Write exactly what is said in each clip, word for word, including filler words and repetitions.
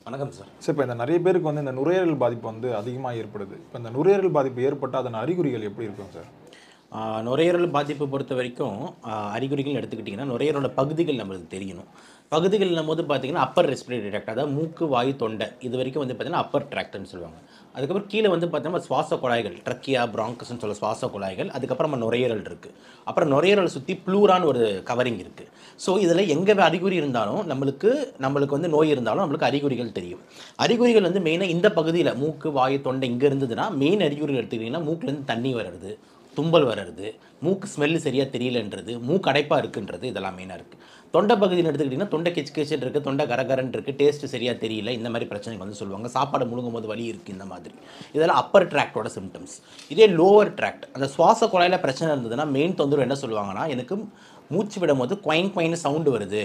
வணக்கம் sir. Sir, இப்போ இந்த நிறைய பேருக்கு வந்து இந்த நுரையீரல் பாதிப்பு வந்து அதிகமாக ஏற்படுது. இப்போ இந்த நுரையீரல் பாதிப்பு ஏற்பட்டால் அதன் அறிகுறிகள் எப்படி இருக்கும் சார்? நுரையீரல் பாதிப்பு பொறுத்த வரைக்கும் அறிகுறிகள் எடுத்துக்கிட்டிங்கன்னா நுரையீரலோட பகுதிகள் நம்மளுக்கு தெரியணும். பகுதிகள்னும் போது பார்த்தீங்கன்னா அப்பர் ரெஸ்பிரேட்டரி ட்ராக்ட், அதாவது மூக்கு, வாய், தொண்டை, இது வரைக்கும் வந்து பார்த்தீங்கன்னா அப்பர் ட்ராக்ட்னு சொல்லுவாங்க. அதுக்கப்புறம் கீழே வந்து பார்த்தீங்கன்னா சுவாச குழாய்கள், ட்ரக்கியா, பிராங்கஸ்ன்னு சொல்ல சுவாச குழாய்கள். அதுக்கப்புறம் நம்ம நுரையீரல் இருக்குது. அப்புறம் நுரையீரலை சுற்றி ப்ளூரான்னு ஒரு கவரிங் இருக்குது. ஸோ இதில் எங்கே அறிகுறி இருந்தாலும் நம்மளுக்கு நம்மளுக்கு வந்து நோய் இருந்தாலும் நம்மளுக்கு அறிகுறிகள் தெரியும். அறிகுறிகள் வந்து மெயினாக இந்த பகுதியில் மூக்கு, வாய், தொண்டை இங்கே இருந்ததுன்னா மெயின் அறிகுறிகள் எடுத்துக்கிட்டிங்கன்னா மூக்குலேருந்து தண்ணி வர்றது, தும்பல் வர்றது, மூக்கு ஸ்மெல்லு சரியாக தெரியலன்றது, மூக்கு அடைப்பாக இருக்குன்றது, இதெல்லாம் மெயினாக இருக்குது. தொண்டை பகுதியில் எடுத்துக்கிட்டிங்கன்னா தொண்டை கிச்சு கிச்சுன்னு இருக்குது, தொண்டை கரகரன் இருக்குது, டேஸ்ட்டு சரியாக தெரியல, இந்த மாதிரி பிரச்சனைகள் வந்து சொல்லுவாங்க. சாப்பாடு முழுங்கும் போது வலி இருக்குது, இந்த மாதிரி. இதெல்லாம் அப்பர் ட்ராக்டோட சிம்டம்ஸ். இதே லோவர் ட்ராக்ட், அந்த சுவாச குழாயில் பிரச்சனை இருந்ததுன்னா மெயின் தொந்தரவு என்ன சொல்லுவாங்கன்னா, எனக்கு மூச்சு விடும் போது குவைன் குவைன்னு சவுண்டு வருது,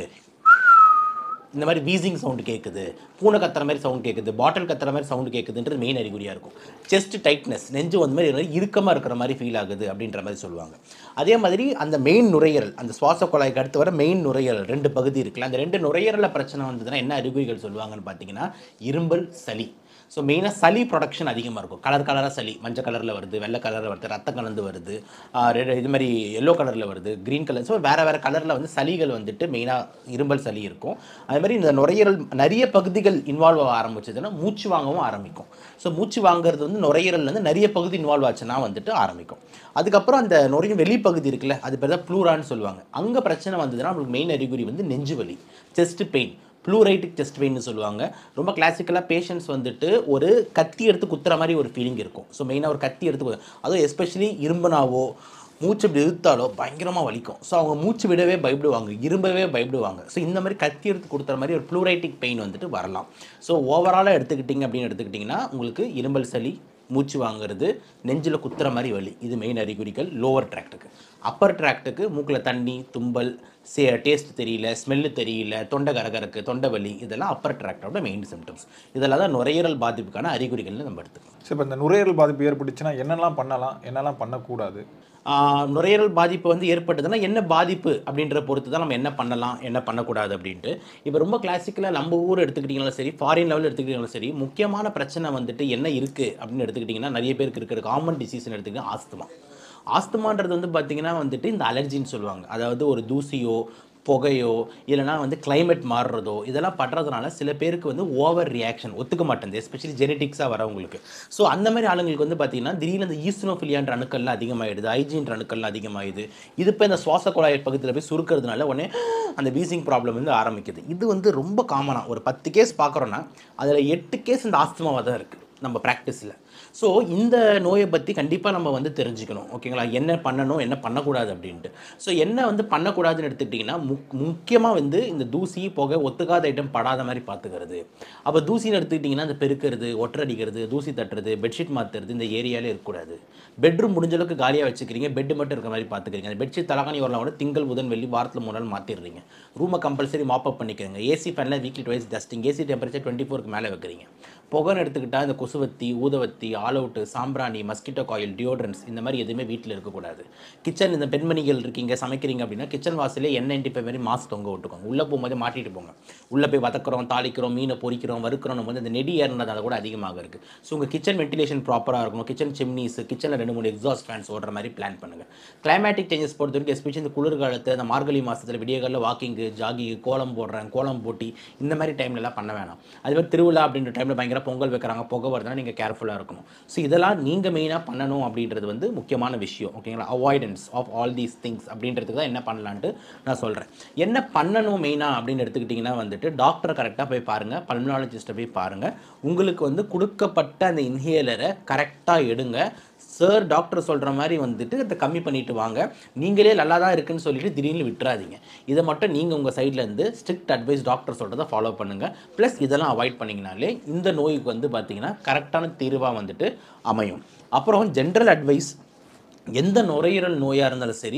இந்த மாதிரி வீசிங் சவுண்டு கேட்குது, பூனை கத்துற மாதிரி சவுண்ட் கேட்குது, பாட்டில் கத்துற மாதிரி சவுண்டு கேட்குதுன்றது மெயின் அறிகுறியாக இருக்கும். செஸ்ட் டைட்னஸ், நெஞ்சு வந்து மாதிரி இறுக்கமாக இருக்கிற மாதிரி ஃபீல் ஆகுது அப்படின்ற மாதிரி சொல்லுவாங்க. அதே மாதிரி அந்த மெயின் நுரையீரல், அந்த சுவாச குழாய்க்கு அடுத்து வர மெயின் நுரையீரல் ரெண்டு பகுதி இருக்குல்ல, அந்த ரெண்டு நுரையீரலில் பிரச்சனை வந்ததுன்னா என்ன அறிகுறிகள் சொல்லுவாங்கன்னு பார்த்தீங்கன்னா இரும்பல், சளி. ஸோ மெயினாக சளி ப்ரொடக்ஷன் அதிகமாக இருக்கும். கலர் கலராக சளி, மஞ்சள் கலரில் வருது, வெள்ளை கலரில் வருது, ரத்த கலந்து வருது, ரெட் இது மாதிரி எல்லோ கலரில் வருது, க்ரீன் கலர். ஸோ வேறு வேறு கலரில் வந்து சளிகள் வந்துட்டு மெயினாக இரும்பல் சளி இருக்கும். அதே மாதிரி இந்த நுரையீரல் நிறைய பகுதிகள் இன்வால்வ் ஆக ஆரம்பிச்சதுன்னா மூச்சு வாங்கவும் ஆரம்பிக்கும். ஸோ மூச்சு வாங்குறது வந்து நுரையீரல் வந்து நிறைய பகுதி இன்வால்வ் ஆச்சுன்னா வந்துட்டு ஆரம்பிக்கும். அதுக்கப்புறம் அந்த நுரைய வெளிப்பகுதி இருக்குல்ல, அது பேர் தான் ப்ளூரான்னு சொல்லுவாங்க. அங்கே பிரச்சனை வந்ததுன்னா நம்மளுக்கு மெயின் அறிகுறி வந்து நெஞ்சு வலி, செஸ்ட் பெயின், ப்ளூரைட்டிக் செஸ்ட் பெயின்னு சொல்லுவாங்க. ரொம்ப கிளாசிக்கலாக பேஷண்ட்ஸ் வந்துட்டு ஒரு கத்தி எடுத்து குத்துற மாதிரி ஒரு ஃபீலிங் இருக்கும். ஸோ மெயினாக ஒரு கத்தி எடுத்து, அதுவும் எஸ்பெஷலி இரும்புனாவோ மூச்சு இப்படி இழுத்தாலோ பயங்கரமாக வலிக்கும். ஸோ அவங்க மூச்சு விடவே பயப்படுவாங்க, இரும்பவே பயப்படுவாங்க. ஸோ இந்த மாதிரி கத்தி எடுத்து கொடுக்குற மாதிரி ஒரு ப்ளூரைட்டிக் பெயின் வந்துட்டு வரலாம். ஸோ ஓவராலாக எடுத்துக்கிட்டிங்க அப்படின்னு எடுத்துக்கிட்டிங்கன்னா உங்களுக்கு இரும்பல் சளி, மூச்சு வாங்குறது, நெஞ்சில் குத்துற மாதிரி வலி, இது மெயின் அறிகுறிகள் லோவர் ட்ராக்டுக்கு. அப்பர் ட்ராக்டுக்கு மூக்கில் தண்ணி, தும்பல், சே டேஸ்ட் தெரியல, ஸ்மெல்லு தெரியல, தொண்டை கரகரக்கு, தொண்டை வலி, இதெல்லாம் அப்பர் ட்ராக்டோட மெயின் சிம்டம்ஸ். இதெல்லாம் தான் நுரையீரல் பாதிப்புக்கான அறிகுறிகள்னு நம்ம எடுத்துக்கலாம். சரி, இப்போ இந்த நுரையீரல் பாதிப்பு ஏற்பட்டுச்சுன்னா என்னெல்லாம் பண்ணலாம், என்னெல்லாம் பண்ணக்கூடாது? நுரையீரல் பாதிப்பு வந்து ஏற்பட்டதுன்னா என்ன பாதிப்பு அப்படின்ற பொறுத்து தான் நம்ம என்ன பண்ணலாம், என்ன பண்ணக்கூடாது அப்படின்ட்டு. இப்போ ரொம்ப கிளாசிக்கலாக நம்ம ஊர் எடுத்துக்கிட்டிங்கனாலும் சரி, ஃபாரின் லெவலில் எடுத்துக்கிட்டிங்கனாலும் சரி, முக்கியமான பிரச்சனை வந்துட்டு என்ன இருக்குது அப்படின்னு எடுத்துக்கிட்டிங்கன்னா நிறைய பேருக்கு இருக்கிற காமன் டிசீஸ்ன்னு எடுத்துக்கிட்டிங்கன்னா ஆஸ்துமா. ஆஸ்துமான்றது வந்து பார்த்திங்கன்னா வந்துட்டு இந்த அலர்ஜின்னு சொல்லுவாங்க. அதாவது ஒரு தூசியோ, புகையோ, இல்லைனா வந்து கிளைமேட் மாறுறதோ, இதெல்லாம் படுறதுனால சில பேருக்கு வந்து ஓவர் ரியாக்ஷன் ஒத்துக்க மாட்டேங்குது, எஸ்பெஷலி ஜெனட்டிக்ஸாக வரவங்களுக்கு. ஸோ அந்த மாதிரி ஆளுங்களுக்கு வந்து பார்த்திங்கன்னா திடீர்னு அந்த ஈஸ்னோஃபிலியான்ற அணுக்கள்லாம் அதிகமாகிடுது, ஐஜின்ற அணுக்கள்லாம் அதிகமாகிடுது. இது இப்போ இந்த சுவாச குழாய் பகுதியில் போய் சுருக்கிறதுனால உடனே அந்த வீசிங் ப்ராப்ளம் வந்து ஆரம்பிக்குது. இது வந்து ரொம்ப காமனாக ஒரு பத்து கேஸ் பார்க்குறோன்னா அதில் எட்டு கேஸ் இந்த ஆஸ்துமாவாக தான் இருக்குது நம்ம ப்ராக்டிஸில். ஸோ இந்த நோயை பற்றி கண்டிப்பாக நம்ம வந்து தெரிஞ்சுக்கணும், ஓகேங்களா? என்ன பண்ணணும், என்ன பண்ணக்கூடாது அப்படின்ட்டு. ஸோ என்ன வந்து பண்ணக்கூடாதுன்னு எடுத்துக்கிட்டிங்கன்னா முக் முக்கியமாக வந்து இந்த தூசி, புகை, ஒத்துக்காத ஐட்டம் படாத மாதிரி பார்த்துக்கிறது. அப்போ தூசின்னு எடுத்துக்கிட்டிங்கன்னா இந்த பெருக்கிறது, ஒற்றடிக்கிறது, தூசி தட்டுறது, பெட்ஷீட் மாற்றுறது, இந்த ஏரியாவிலே இருக்கக்கூடாது. பெட்ரூம் முடிஞ்சளவுக்கு காலியாக வச்சுக்கிறீங்க, பெட்டு மட்டும் இருக்கிற மாதிரி பார்த்துக்கிறீங்க. அந்த பெட்ஷீட் தலகாணி வரலாம் கூட திங்கள், புதன், வெள்ளி வாரத்தில் மூணு நாள் மாற்றிடுறீங்க. ரூமை கம்பல்சரி மாப்பப் பண்ணிக்கிறீங்க. ஏசி ஃபேனில் weekly twice dusting, AC temperature twenty ஃபோருக்கு மேலே வைக்கிறீங்க. புகைன்னு எடுத்துக்கிட்டால் இந்த கொசுவத்தி, ஊதவத்தி, ஆல் அவுட்டு, சாம்பிராணி, மஸ்கிட்டோ காயில், டியோட்ரன்ஸ், இந்த மாதிரி எதுவுமே வீட்டில் இருக்கக்கூடாது. கிச்சன் இந்த பெண்மணிகள் இருக்கீங்க, சமைக்கிறீங்க அப்படின்னா கிச்சன் வாசலே என் நைன்டி ஃபைவ் மாதிரி மாஸ்க் தொங்க விட்டுக்கோங்க. உள்ளே போகும்போது மாட்டிட்டு போங்க. உள்ளே போய் வதக்குறோம், தாளிக்கிறோம், மீனை பொரிக்கிறோம், வறுக்கிறோம் போது இந்த நெடி ஏறினதால கூட அதிகமாக இருக்குது. ஸோ உங்கள் கிச்சன் வென்டிலேஷன் ப்ராப்பராக இருக்கணும். கிச்சன் சிம்னிஸ், கிச்சனில் ரெண்டு மூணு எக்ஸாஸ்ட் ஃபேன்ஸ் ஓடுற மாதிரி பிளான் பண்ணுங்கள். கிளைமேட்டிக் சேஞ்சஸ் பொறுத்த வரைக்கும் எஸ்பெஷலி இந்த குளிர்காலத்தில் அந்த மார்கழி மாதத்தில் விடியகாலில் வாக்கிங்கு, ஜாகிங்கு, கோலம் போடுறேன், கோலம் போட்டி, இந்த மாதிரி டைம்லலாம் பண்ண வேணாம். அதுமாதிரி திருவிழா அப்படின்ற டைமில் பயங்கர பொங்கல் வைக்கிறாங்க, புகை வருதுன்னா நீங்கள் கேர்ஃபுல்லாக இருக்கணும். ஸோ இதெல்லாம் நீங்கள் மெயினாக பண்ணணும் அப்படின்றது வந்து முக்கியமான விஷயம், ஓகேங்களா? Avoidance of all these things அப்படின்றதுக்கு தான் என்ன பண்ணலான்ட்டு நான் சொல்கிறேன். என்ன பண்ணணும் மெயினாக அப்படின்னு எடுத்துக்கிட்டிங்கன்னா வந்துட்டு டாக்டரை கரெக்டாக போய் பாருங்கள், பல்மனாலஜிஸ்ட்டை போய் பாருங்கள். உங்களுக்கு வந்து கொடுக்கப்பட்ட அந்த இன்ஹேலரை கரெக்டாக எடுங்க. சார் டாக்டர் சொல்கிற மாதிரி வந்துட்டு அதை கம்மி பண்ணிவிட்டு வாங்க. நீங்களே நல்லா தான் இருக்குன்னு சொல்லிட்டு திடீர்னு விட்டுறாதீங்க. இதை மட்டும் நீங்கள் உங்கள் சைட்லேருந்து ஸ்ட்ரிக்ட் அட்வைஸ் டாக்டர் சொல்கிறத ஃபாலோ பண்ணுங்கள். ப்ளஸ் இதெல்லாம் அவாய்ட் பண்ணிங்கனாலே இந்த நோய்க்கு வந்து பார்த்திங்கன்னா கரெக்டான தீர்வாக வந்துட்டு அமையும். அப்புறம் ஜென்ரல் அட்வைஸ், எந்த நுரையீரல் நோயாக இருந்தாலும் சரி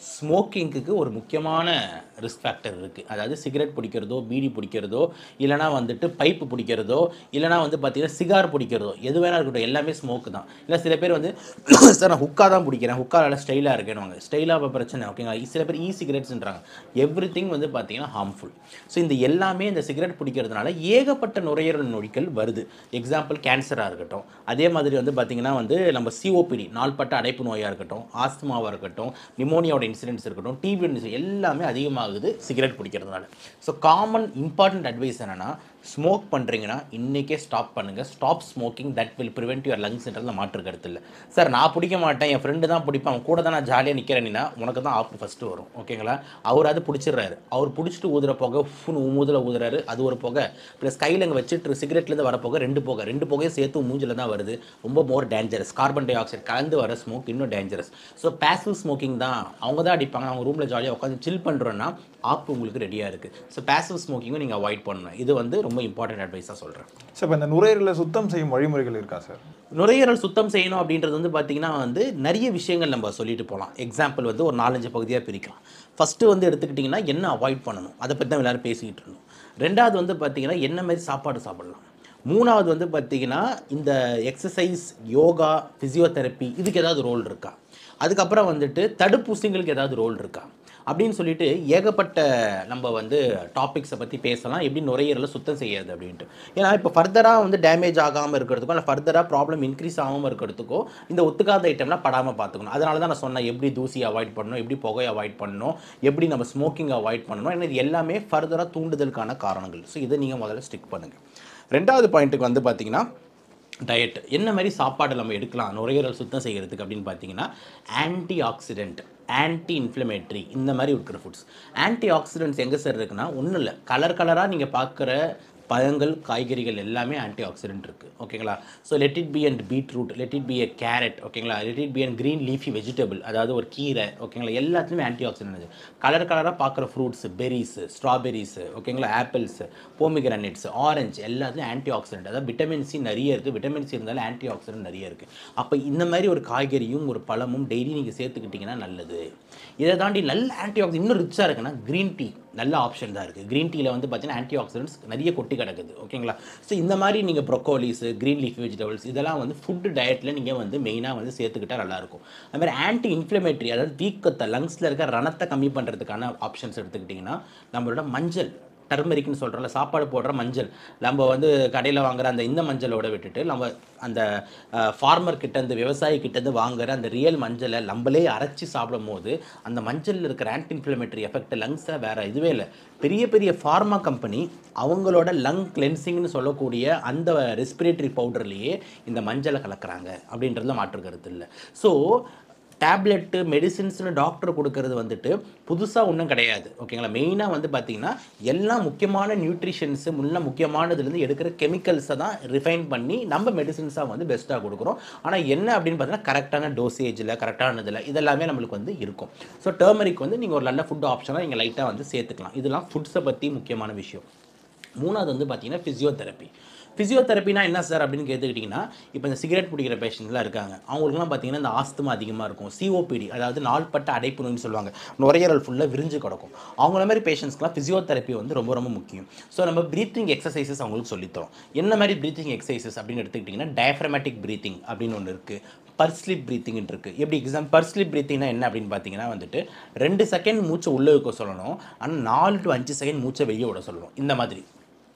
ஸ்மோக்கிங்க்கு ஒரு முக்கியமான ரிஸ்க் ஃபேக்டர் இருக்குது. அதாவது சிகரெட் பிடிக்கிறதோ, பீடி பிடிக்கிறதோ, இல்லைனா வந்துட்டு பைப்பு பிடிக்கிறதோ, இல்லைனா வந்து பார்த்தீங்கன்னா சிகார் பிடிக்கிறதோ, எது வேணா இருக்கட்டும், எல்லாமே ஸ்மோக்கு தான். இல்லை சில பேர் வந்து சார் நான் ஹுக்கா தான் பிடிக்கிறேன், ஹுக்கா நல்லா ஸ்டைலாக இருக்கேன்னு ஸ்டைலாக பிரச்சனை ஓகேங்களா. சில பேர் இ சிகரெட்ஸ்ன்றாங்க. எவ்ரி திங் வந்து பார்த்தீங்கன்னா ஹார்ம்ஃபுல். ஸோ இந்த எல்லாமே இந்த சிகரெட் பிடிக்கிறதுனால ஏகப்பட்ட நுரையீரல் நோய்கள் வருது. எக்ஸாம்பிள் கேன்சராக இருக்கட்டும், அதே மாதிரி வந்து பார்த்தீங்கன்னா வந்து நம்ம சிஓபிடி நாள்பட்ட அடைப்பு நோயாக இருக்கட்டும், ஆஸ்துமாவாக இருக்கட்டும், நிமோனியாவோட இன்சிடென்ட்ஸ் இருக்கட்டும், டிபி எல்லாமே அதிகமாகுது சிகரெட் பிடிக்கிறதுனால. ஸோ காமன் இம்பார்ட்டன்ட் அட்வைஸ் என்னென்னா, ஸ்மோக் பண்ணுறீங்கன்னா இன்றைக்கே ஸ்டாப் பண்ணுங்கள். Stop smoking, that will prevent your லங்ஸ்ன்றதில் மாற்று கருத்து இல்லை. சார் நான் பிடிக்க மாட்டேன், என் ஃப்ரெண்டு தான் பிடிப்பான், அவன் கூட தான் நான் ஜாலியாக நிற்கிறேன்னா உனக்கு தான் ஆப்பு ஃபஸ்ட்டு வரும் ஓகேங்களா. அவர் அது பிடிச்சிடுறாரு, அவர் பிடிச்சிட்டு ஊதுற போக ஃபுன் மூதில் ஊதுறாரு, அது ஒரு போக ப்ளஸ் கையில் அங்கே வச்சுட்டு சிகரெட்லேருந்து வர போக ரெண்டு போக ரெண்டு போகையும் சேர்த்து மூஞ்சில் தான் வருது. ரொம்ப more dangerous. Carbon dioxide கலந்து வர ஸ்மோக் இன்னும் டேஞ்சரஸ். ஸோ பேசிவ் ஸ்மோக்கிங் தான், அவங்க தான் அடிப்பாங்க, அவங்க ரூமில் ஜாலியாக உட்காந்து சில் பண்ணுறோன்னா ஆப்பு உங்களுக்கு ரெடியாக இருக்குது. ஸோ பேசிவ் ஸ்மோக்கிங்கும் நீங்கள் அவாய்ட் பண்ணணும். இது வந்து ரொம்ப இம்பார்ட்டன்ட் அட்வைஸாக சொல்கிறேன். சார் இப்போ இந்த நுரையீரலை சுத்தம் செய்யும் வழிமுறைகள் இருக்கா சார்? நுரையீரல் சுத்தம் செய்யணும் அப்படின்றது வந்து பார்த்திங்கன்னா வந்து நிறைய விஷயங்கள் நம்ம சொல்லிட்டு போகலாம். எக்ஸாம்பிள் வந்து ஒரு நாலஞ்சு பகுதியாக பிரிக்கலாம். ஃபஸ்ட்டு வந்து எடுத்துக்கிட்டிங்கன்னா என்ன அவாய்ட் பண்ணணும், அதை பற்றி தான் எல்லோரும் பேசிக்கிட்டு இருந்தோம். ரெண்டாவது வந்து பார்த்திங்கன்னா என்ன மாதிரி சாப்பாடு சாப்பிடலாம். மூணாவது வந்து பார்த்திங்கன்னா இந்த எக்ஸசைஸ், யோகா, ஃபிசியோதெரப்பி இதுக்கு ஏதாவது ரோல் இருக்கா. அதுக்கப்புறம் வந்துட்டு தடுப்பூசிங்களுக்கு ஏதாவது ரோல் இருக்கா அப்படின்னு சொல்லிட்டு ஏகப்பட்ட நம்ம வந்து டாபிக்ஸை பற்றி பேசலாம். எப்படி நுரையீரலை சுத்தம் செய்யாது அப்படின்ட்டு. ஏன்னா இப்போ ஃபர்தராக வந்து டேமேஜ் ஆகாமல் இருக்கிறதுக்கோ இல்லை ஃபர்தராக ப்ராப்ளம் இன்க்ரீஸ் ஆகாமல் இருக்கிறதுக்கோ இந்த ஒத்துக்காத ஐட்டம்லாம் படாமல் பார்த்துக்கணும். அதனால தான் நான் சொன்னேன் எப்படி தூசி அவாய்ட் பண்ணணும், எப்படி புகையை அவாய்ட் பண்ணணும், எப்படி நம்ம ஸ்மோக்கிங் அவாய்ட் பண்ணணும். ஏன்னா இது எல்லாமே ஃபர்தராக தூண்டுதலுக்கான காரணங்கள். ஸோ இதை நீங்கள் முதல்ல ஸ்டிக் பண்ணுங்கள். ரெண்டாவது பாயிண்ட்டுக்கு வந்து பார்த்திங்கன்னா டயட். என்ன மாதிரி சாப்பாடு நம்ம எடுக்கலாம் நுரையீரல் சுத்தம் செய்கிறதுக்கு அப்படின்னு பார்த்தீங்கன்னா, ஆன்டி ஆக்சிடென்ட், ஆன்டி இன்ஃப்ளமேட்ரி இந்த மாதிரி இருக்கிற ஃபுட்ஸ். ஆன்டி ஆக்சிடென்ட்ஸ் எங்கே சார் இருக்குன்னா, ஒன்றும் இல்லை, கலர் கலராக நீங்கள் பார்க்குற பழங்கள், காய்கறிகள் எல்லாமே ஆன்டி ஆக்சிடென்ட் இருக்குது ஓகேங்களா. So let it be and beetroot, let it be a carrot ஓகேங்களா, let it be and green leafy vegetable, அதாவது ஒரு கீரை ஓகேங்களா, எல்லாத்துலேயுமே ஆன்டி ஆக்சிடென்ட் இருக்குது. கலர் கலராக பார்க்குற ஃப்ரூட்ஸ், பெரிஸு, ஸ்ட்ராபெரிஸு ஓகேங்களா, ஆப்பிள்ஸு, போமிகிரானேட்ஸ், ஆரஞ்சு எல்லாத்துலேயும் ஆன்டி ஆக்சிடென்ட், அதாவது விட்டமின் சி நிறைய இருக்குது. விட்டமின் சி இருந்தாலும் ஆன்டி ஆக்சிடென்ட் நிறைய இருக்குது. அப்போ இந்த மாதிரி ஒரு காய்கறியும் ஒரு பழமும் டெய்லி நீங்கள் சேர்த்துக்கிட்டிங்கன்னா நல்லது. இதை தாண்டி நல்ல ஆன்டி ஆக்சிடென்ட் இன்னும் ரிச்சாக இருக்குன்னா க்ரீன் டீ நல்ல ஆப்ஷன் தான் இருக்குது. க்ரீன் டீயில் வந்து பார்த்தீங்கன்னா ஆன்டி ஆக்சிடென்ட்ஸ் நிறைய கொட்டி கிடக்குது ஓகேங்களா. ஸோ இந்த மாதிரி நீங்கள் ப்ரொக்கோலிஸு, க்ரீன் லீஃப் வெஜிடபிள்ஸ் இதெல்லாம் வந்து ஃபுட்டு டயட்டில் நீங்கள் வந்து மெயினாக வந்து சேர்த்துக்கிட்டால் நல்லாயிருக்கும். அதுமாதிரி ஆன்டி இன்ஃப்ளமேட்ரி, அதாவது வீக்கத்தை, லங்ஸில் இருக்க ரணத்தை கம்மி பண்ணுறதுக்கான ஆப்ஷன்ஸ் எடுத்துக்கிட்டிங்கன்னா நம்மளோட மஞ்சள், டர்மரிக்னு சொல்கிறோம்ல, சாப்பாடு போடுற மஞ்சள், நம்ம வந்து கடையில் வாங்குகிற அந்த இந்த மஞ்சளோட விட்டுட்டு நம்ம அந்த ஃபார்மர் கிட்டேருந்து, விவசாயி கிட்டேருந்து வாங்குகிற அந்த ரியல் மஞ்சளை நம்மளே அரைச்சி சாப்பிடும் போது அந்த மஞ்சளில் இருக்கிற ஆன்டி இன்ஃப்ளமேட்டரி எஃபெக்ட் லங்ஸை வேறு இதுவே இல்லை. பெரிய பெரிய ஃபார்மா கம்பெனி அவங்களோட லங் கிளென்சிங்னு சொல்லக்கூடிய அந்த ரெஸ்பிரேட்டரி பவுடர்லேயே இந்த மஞ்சளை கலக்கிறாங்க அப்படின்றதுல மாற்று கருத்து இல்லை. ஸோ டேப்லெட்டு, மெடிசின்ஸ்னு டாக்டர் கொடுக்கறது வந்துட்டு புதுசாக ஒன்றும் கிடையாது ஓகேங்களா. மெயினாக வந்து பார்த்திங்கன்னா எல்லா முக்கியமான நியூட்ரிஷன்ஸு முன்ன முக்கியமானதுலேருந்து எடுக்கிற கெமிக்கல்ஸை தான் ரிஃபைன் பண்ணி நம்ம மெடிசின்ஸாக வந்து பெஸ்ட்டாக கொடுக்குறோம். ஆனால் என்ன அப்படின்னு பார்த்தீங்கன்னா கரெக்டான டோசேஜில், கரெக்டானதில் இதெல்லாமே நம்மளுக்கு வந்து இருக்கும். ஸோ டர்மரிக் வந்து நீங்கள் ஒரு நல்ல ஃபுட் ஆப்ஷனாக நீங்கள் லைட்டாக வந்து சேர்த்துக்கலாம். இதெல்லாம் ஃபுட்ஸை பற்றி முக்கியமான விஷயம். மூணாவது வந்து பார்த்திங்கன்னா ஃபிசியோதெரப்பி. ஃபிசியோதெரப்பினா என்ன சார் அப்படின்னு கேட்டுக்கிட்டிங்கன்னா, இப்போ இந்த சிகரெட் பிடிக்கிற பேஷண்ட்லாம் இருக்காங்க, அவங்களுக்குலாம் பார்த்திங்கன்னா இந்த ஆஸ்துமா அதிகமாக இருக்கும், சிஓபிடி அதாவது நாள்பட்ட அடைப்பு நோய்னு சொல்லுவாங்க, நுரையீரல் ஃபுல்லாக விரிஞ்சு கிடக்கும். அவங்கள மாதிரி பேஷண்ட்ஸ்க்குலாம் ஃபிசியோதெரப்பி வந்து ரொம்ப ரொம்ப முக்கியம். ஸோ நம்ம ப்ரீத்திங் எக்ஸசைசஸ் அவங்களுக்கு சொல்லித்தரோம். என்ன மாதிரி ப்ரீத்திங் எக்ஸசைசஸ் அப்படின்னு எடுத்துக்கிட்டிங்கன்னா, டயஃப்ரமேட்டிக் ப்ரீத்திங் அப்படின்னு ஒன்று இருக்குது, பர்ஸ்லிப் ப்ரீத்திங் இருக்குது. எப்படி எக்ஸாம் பர்ஸ்லிப் ப்ரீத்திங்னா என்ன அப்படின்னு பார்த்தீங்கன்னா வந்துட்டு ரெண்டு செகண்ட் மூச்சை உள்ளே வைக்க சொல்லணும், ஆனால் நாலு டு அஞ்சு செகண்ட் மூச்சை வெளியே விட சொல்லணும். இந்த மாதிரி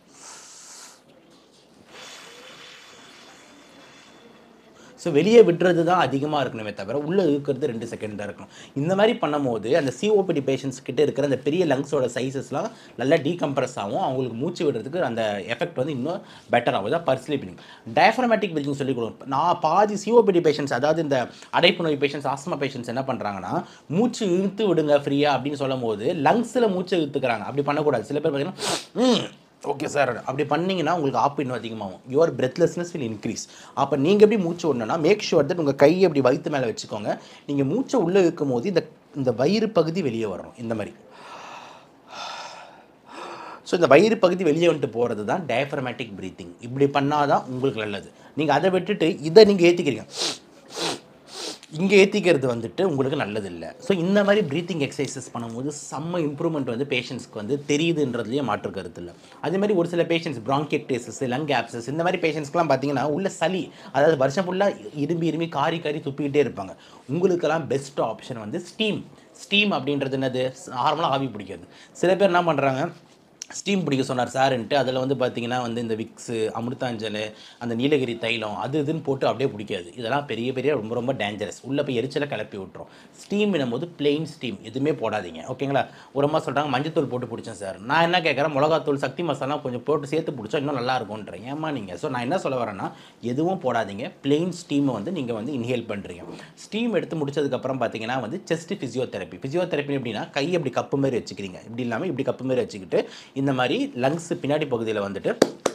ஸோ வெளியே விடுறது தான் அதிகமாக இருக்கணுமே தவிர உள்ளே இருக்கிறது ரெண்டு செகண்ட் தான் இருக்கணும். இந்த மாதிரி பண்ணும்போது அந்த சிஓபிடி பேஷண்ட்ஸ் கிட்டே இருக்கிற அந்த பெரிய லங்ஸோட சைஸஸ்லாம் நல்லா டீகம்ப்ரஸ் ஆகும், அவங்களுக்கு மூச்சு விடுறதுக்கு அந்த எஃபெக்ட் வந்து இன்னும் பெட்டர் ஆகும். தான் பர்ஸ்லிப்பிங். டயஃப்ரமேட்டிக் ப்ரீத்திங் சொல்லிக் கொடுக்கும். நான் பாதி சிஓபிடி பேஷண்ட்ஸ், அதாவது இந்த அடைப்பு நோய் பேஷண்ட்ஸ், ஆஸ்மா பேஷண்ட்ஸ் என்ன பண்ணுறாங்கன்னா மூச்சு இழுத்து விடுங்க ஃப்ரீயாக அப்படின்னு சொல்லும் போது லங்ஸில் மூச்சை இழுத்துக்கிறாங்க. அப்படி பண்ணக்கூடாது. சில பேர் பார்த்தீங்கன்னா ஓகே சார் அப்படி பண்ணிங்கன்னா உங்களுக்கு ஆப்பு இன்னும் அதிகமாகும். Your breathlessness will increase. அப்போ நீங்கள் எப்படி மூச்சு விடணும்னா மேக் ஷுவர் தட் உங்கள் கையை அப்படி வயிற்று மேலே வச்சுக்கோங்க. நீங்கள் மூச்சை உள்ளே இருக்கும் போது இந்த இந்த வயிறு பகுதி வெளியே வரணும். இந்த மாதிரி ஸோ இந்த வயிறு பகுதி வெளியே வந்துட்டு போகிறது தான் டயஃப்ரமேட்டிக் ப்ரீத்திங். இப்படி பண்ணால் தான் உங்களுக்கு நல்லது. நீங்கள் அதை விட்டுட்டு இதை நீங்கள் ஏற்றிக்கிறீங்க இங்கே ஏற்றிக்கிறது வந்துட்டு உங்களுக்கு நல்லது இல்லை. ஸோ இந்த மாதிரி ப்ரீத்திங் எக்ஸசைசஸ் பண்ணும்போது செம்ம இம்ப்ரூவ்மெண்ட் வந்து பேஷண்ட்ஸ்க்கு வந்து தெரியுதுன்றதுலேயே மாற்று கருத்து இல்லை. அதே மாதிரி ஒரு சில பேஷண்ட்ஸ் ப்ராங்கியக்டேசஸ், லங் ஆப்சஸ் இந்த மாதிரி பேஷண்ட்ஸ்க்குலாம் பார்த்தீங்கன்னா உள்ள சளி, அதாவது வருஷம் ஃபுல்லாக இரும்பி இரும்பி காரி காரி துப்பிக்கிட்டே இருப்பாங்க. உங்களுக்கெல்லாம் பெஸ்ட் ஆப்ஷன் வந்து ஸ்டீம். ஸ்டீம் அப்படின்றது என்னது? நார்மலாக ஆவி பிடிக்கிறது. சில பேர் என்ன பண்ணுறாங்க, ஸ்டீம் பிடிக்க சொன்னார் சாருன்ட்டு அதில் வந்து பார்த்தீங்கன்னா வந்து இந்த விக்ஸு, அமிர்தாஞ்சல், அந்த நீலகிரி தைலம் அது இதுன்னு போட்டு அப்படியே பிடிக்காது. இதெல்லாம் பெரிய பெரிய ரொம்ப ரொம்ப டேஞ்சரஸ். உள்ளே போய் எரிச்சலை கிளப்பி விட்டுரும். ஸ்டீம் என்னும்போது பிளெயின் ஸ்டீம் எதுவுமே போடாதீங்க. ஓகேங்களா? ஒரு அம்மா சொல்கிறாங்க மஞ்சத்தூள் போட்டு பிடிச்சேன் சார். நான் என்ன கேட்குறேன், மிளகாத்தூள், சக்தி மசாலா கொஞ்சம் போட்டு சேர்த்து பிடிச்சா இன்னும் நல்லா இருக்கும்ன்றேன். ஏமா நீங்கள்? ஸோ நான் என்ன சொல்ல வரேன்னா, எதுவும் போடாதீங்க. பிளெயின் ஸ்டீமை வந்து நீங்கள் வந்து இன்ஹேல் பண்ணுறீங்க. ஸ்டீம் எடுத்து முடிச்சதுக்கப்புறம் பார்த்தீங்கன்னா வந்து செஸ்ட் ஃபிசியோதெரப்பி. ஃபிசியோதெரப்பி எப்படின்னா, கை அப்படி கப்பு மாதிரி வச்சுக்கிறீங்க. இப்படி இல்லாமல் இப்படி கப்பு மாதிரி வச்சுக்கிட்டு இந்த மாதிரி லங்ஸ் பின்னாடி பகுதியில் வந்துட்டு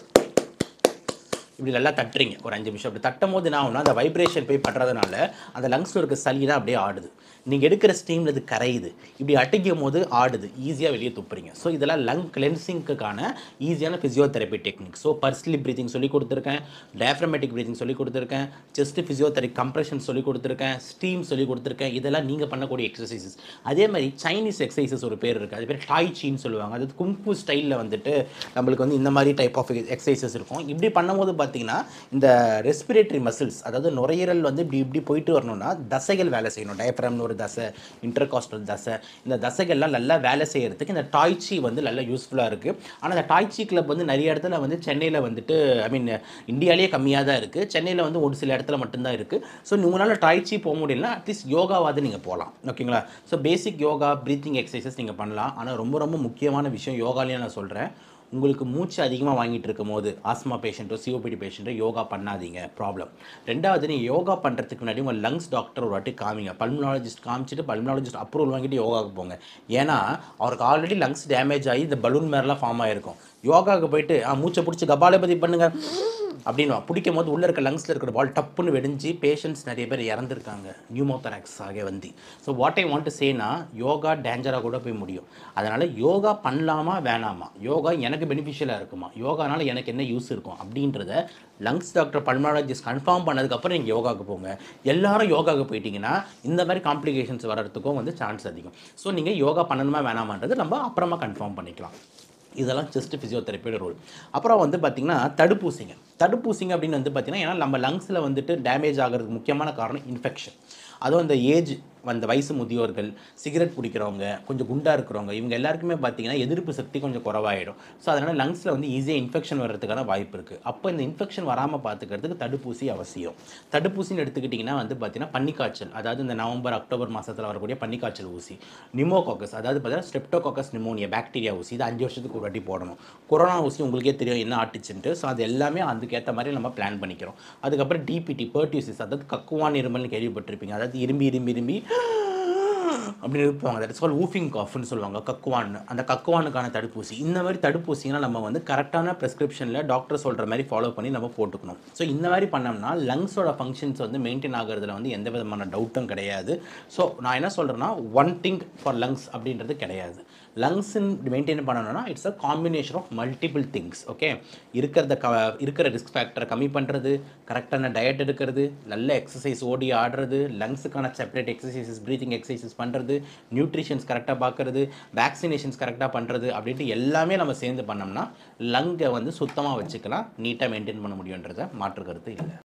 இப்படி நல்லா தட்டுறீங்க ஒரு அஞ்சு நிமிஷம். அப்படி தட்டும் போது என்ன ஆகும்னா, அந்த வைப்ரேஷன் போய் படுறதுனால அந்த லங்ஸில் இருக்க சளி தான் அப்படியே ஆடுது. நீங்கள் எடுக்கிற ஸ்டீமில் இது கரையுது. இப்படி அட்டிக்கும் போது ஆடுது, ஈஸியாக வெளியே துப்புறீங்க. ஸோ இதெல்லாம் லங் கிளென்சிங்க்குக்கான ஈஸியான physiotherapy technique. So pursed lip breathing சொல்லி கொடுத்துருக்கேன், டயஃப்ரமேட்டிக் ப்ரீத்திங் சொல்லி கொடுத்துருக்கேன், செஸ்ட் ஃபிசியோதெரப்பி கம்ப்ரெஷன் சொல்லி கொடுத்துருக்கேன், ஸ்டீம் சொல்லி கொடுத்துருக்கேன். இதெல்லாம் நீங்கள் பண்ணக்கூடிய எக்ஸசைசஸ். அதே மாதிரி சைனீஸ் எக்ஸசைசஸ் ஒரு பேர் இருக்குது, அது பேர் டாய் சீன்னு சொல்லுவாங்க. அது குங்ஃபு ஸ்டைலில் வந்துட்டு நம்மளுக்கு வந்து இந்த மாதிரி டைப் ஆஃப் எக்ஸசைசஸ் இருக்கும். இப்படி பண்ணும்போது பார்த்தீங்கன்னா இந்த ரெஸ்பிரேட்டரி மசில்ஸ், அதாவது நுரையீரல் வந்து இப்படி இப்படி போயிட்டு வரணும்னா தசைகள் வேலை செய்யணும். டயஃப்ரம்னு ஒரு தசை, இன்டர்காஸ்டல் தசை, இந்த தசைகள்லாம் நல்லா வேலை செய்யறதுக்கு இந்த டாய்ச்சி வந்து நல்லா யூஸ்ஃபுல்லாக இருக்குது. ஆனால் இந்த டாய்ச்சி கிளப் வந்து நிறைய இடத்துல வந்து சென்னையில் வந்துட்டு ஐ மீன் இந்தியாவிலேயே கம்மியாக தான் இருக்குது. சென்னையில் வந்து ஒரு சில இடத்துல மட்டும்தான் இருக்குது. ஸோ உங்களால் டாய்ச்சி போக முடியலன்னா அட்லீஸ்ட் யோகாவாவது நீங்கள் போகலாம். ஓகேங்களா? So basic yoga, breathing exercises நீங்கள் பண்ணலாம். ஆனால் ரொம்ப ரொம்ப முக்கியமான விஷயம் யோகாலேயே நான் சொல்கிறேன், உங்களுக்கு மூச்சு அதிகமாக வாங்கிட்டு இருக்கும் போது ஆஸ்மா பேஷண்ட்டோ சிஓபிடி பேஷண்ட்டோ யோகா பண்ணாதீங்க, ப்ராப்ளம். ரெண்டாவது, நீங்கள் யோகா பண்ணுறதுக்கு முன்னாடி உங்கள் லங்ஸ் டாக்டர் ஒரு வாட்டி காமிங்க. பல்மனாலஜிஸ்ட் காமிச்சிட்டு பல்மனாலஜிஸ்ட் அப்ரூவல் வாங்கிட்டு யோகாவுக்கு போங்க. ஏன்னா அவருக்கு ஆல்ரெடி லங்ஸ் டேமேஜ் ஆகி இந்த பலூன் மேரெலாம் ஃபார்ம் ஆகிருக்கும். யோகாவுக்கு போயிட்டு மூச்சை பிடிச்சி கபாலபதி பண்ணுங்க அப்படின்னு பிடிக்கும் போது உள்ளே இருக்க லங்ஸில் இருக்கிற பால் டப்புன்னு வெடிஞ்சு பேஷண்ட்ஸ் நிறைய பேர் இறந்துருக்காங்க, நியூமோதராக்ஸ் ஆக வந்து. So what I want to சேனா, யோகா டேஞ்சராக கூட போய் முடியும். அதனால் யோகா பண்ணலாமா வேணாமா, யோகா எனக்கு பெனிஃபிஷியலாக இருக்குமா, யோகானால் எனக்கு என்ன யூஸ் இருக்கும் அப்படின்றத லங்ஸ் டாக்டர் பல்மனாலஜிஸ்ட் கன்ஃபார்ம் பண்ணதுக்கப்புறம் நீங்கள் யோகாவுக்கு போங்க. எல்லாரும் யோகாவுக்கு போயிட்டீங்கன்னா இந்த மாதிரி காம்ப்ளிகேஷன்ஸ் வர்றதுக்கும் வந்து சான்ஸ் அதிகம். ஸோ நீங்கள் யோகா பண்ணணுமா வேணாமான்றது நம்ம அப்புறமா கன்ஃபார்ம் பண்ணிக்கலாம். இதெல்லாம் ஜஸ்ட் ஃபிசியோதெரப்பியோட ரோல். அப்புறம் வந்து பார்த்திங்கன்னா தடுப்பூசிங்க. தடுப்பூசிங்க அப்படின்னு வந்து பார்த்திங்கன்னா, ஏன்னா நம்ம லங்ஸில் வந்துட்டு டேமேஜ் ஆகிறதுக்கு முக்கியமான காரணம் இன்ஃபெக்ஷன். அதுவும் அந்த ஏஜ் அந்த வயசு முதியோர்கள், சிகரெட் பிடிக்கிறவங்க, கொஞ்சம் குண்டாக இருக்கிறவங்க, இவங்க எல்லாருக்குமே பார்த்திங்கன்னா எதிர்ப்பு சக்தி கொஞ்சம் குறவாயிடும். ஸோ அதனால் லங்ஸில் வந்து ஈஸியாக இன்ஃபெக்ஷன் வர்றதுக்கான வாய்ப்பு இருக்குது. அப்போ இந்த இன்ஃபெக்ஷன் வராமல் பார்த்துக்கிறதுக்கு தடுப்பூசி அவசியம். தடுப்பூசின்னு எடுத்துக்கிட்டிங்கன்னா வந்து பார்த்திங்கன்னா பன்னிக்காய்ச்சல், அதாவது இந்த நவம்பர் அக்டோபர் மாதத்தில் வரக்கூடிய பன்னிக்காய்ச்சல் ஊசி, நிமோகாக்கஸ் அதாவது பார்த்தீங்கன்னா ஸ்ட்ரெப்டோகாக்கஸ் நிமோனியா பாக்டீரியா ஊசி, இது அஞ்சு வருஷத்துக்கு ஒரு வாட்டி போடணும். கொரோனா ஊசி உங்களுக்கே தெரியும் என்ன ஆட்டுச்சுன்ட்டு. ஸோ அது எல்லாமே அதுக்கேற்ற மாதிரி நம்ம பிளான் பண்ணிக்கிறோம். அதுக்கப்புறம் டிபிடி பெர்டியூசிஸ், அதாவது கக்குவான் இருமல்னு கேள்விப்பட்டிருப்பீங்க. அதாவது இரும்பி இரும்பி இரும்பி அப்படின்னு இருப்பாங்க. தட் இஸ் கால் ஊஃபிங் காஃப்னு சொல்லுவாங்க, கக்குவான். அந்த கக்குவானுக்கான தடுப்பூசி. இந்த மாதிரி தடுப்பூசிலாம் நம்ம வந்து கரெக்டான ப்ரெஸ்கிரிப்ஷனில் டாக்டர் சொல்கிற மாதிரி ஃபாலோ பண்ணி நம்ம போட்டுக்கணும். ஸோ இந்த மாதிரி பண்ணோம்னா லங்ஸோட ஃபங்க்ஷன்ஸ் வந்து மெயின்டைன் ஆகிறதுல வந்து எந்த விதமான டவுட்டும் கிடையாது. ஸோ நான் என்ன சொல்கிறேன்னா, ஒன் திங் ஃபார் லங்ஸ் அப்படின்றது கிடையாது. லங்ஸின் மெயின்டைன் பண்ணணும்னா it's a combination of multiple things. Okay, இருக்கிறத க இருக்கிற ரிஸ்க் ஃபேக்டரை கம்மி பண்ணுறது, கரெக்டான டயட் எடுக்கிறது, நல்ல எக்ஸசைஸ் ஓடி ஆடுறது, லங்ஸுக்கான செப்பரேட் எக்ஸசைசஸ் ப்ரீத்திங் எக்ஸசைசஸ் பண்ணுறது, நியூட்ரிஷன்ஸ் கரெக்டாக பார்க்குறது, வேக்சினேஷன்ஸ் கரெக்டாக பண்ணுறது அப்படின்ட்டு எல்லாமே நம்ம சேர்ந்து பண்ணோம்னா லங்கை வந்து சுத்தமாக வச்சுக்கலாம், நீட்டாக மெயின்டைன் பண்ண முடியுன்றதை மாற்று கருத்து இல்லை.